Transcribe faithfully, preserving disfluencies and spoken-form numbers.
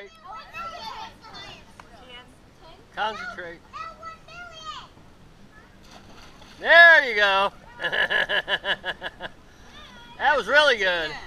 Concentrate. Concentrate. There you go. That was really good.